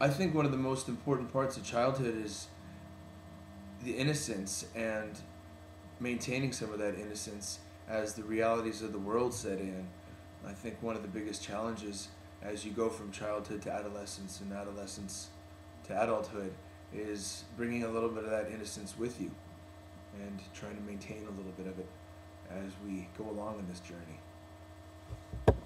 I think one of the most important parts of childhood is the innocence and maintaining some of that innocence as the realities of the world set in. I think one of the biggest challenges as you go from childhood to adolescence and adolescence to adulthood is bringing a little bit of that innocence with you and trying to maintain a little bit of it as we go along in this journey.